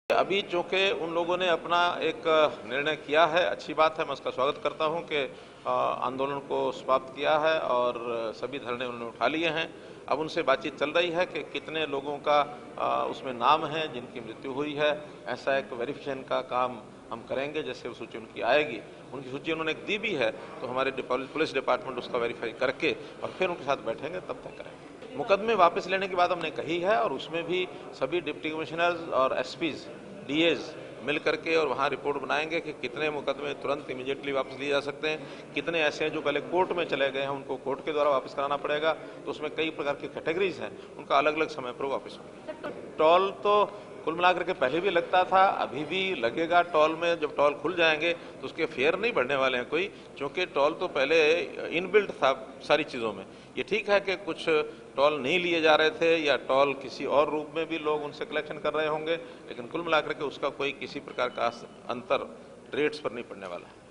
अभी चूंकि उन लोगों ने अपना एक निर्णय किया है, अच्छी बात है, मैं उसका स्वागत करता हूं कि आंदोलन को समाप्त किया है और सभी धरने उन्होंने उठा लिए हैं। अब उनसे बातचीत चल रही है कि कितने लोगों का उसमें नाम है जिनकी मृत्यु हुई है। ऐसा एक वेरिफिकेशन का काम हम करेंगे। जैसे सूची उनकी आएगी, उनकी सूची उन्होंने दी भी है, तो हमारे पुलिस डिपार्टमेंट उसका वेरीफाई करके और फिर उनके साथ बैठेंगे, तब तय करेंगे। मुकदमे वापस लेने की बात हमने कही है और उसमें भी सभी डिप्टी कमिश्नर्स और एसपीज, डीएज मिल करके और वहाँ रिपोर्ट बनाएंगे कि कितने मुकदमे तुरंत इमीडिएटली वापस लिए जा सकते हैं, कितने ऐसे हैं जो पहले कोर्ट में चले गए हैं, उनको कोर्ट के द्वारा वापस कराना पड़ेगा। तो उसमें कई प्रकार की कैटेगरीज हैं, उनका अलग अलग समय पर वापस होंगे। टोल तो कुल मिलाकर के पहले भी लगता था, अभी भी लगेगा। टोल में जब टोल खुल जाएंगे तो उसके फेयर नहीं बढ़ने वाले हैं कोई, क्योंकि टोल तो पहले इनबिल्ट था सारी चीज़ों में। ये ठीक है कि कुछ टोल नहीं लिए जा रहे थे या टोल किसी और रूप में भी लोग उनसे कलेक्शन कर रहे होंगे, लेकिन कुल मिलाकर के उसका कोई किसी प्रकार का अंतर रेट्स पर नहीं पड़ने वाला है।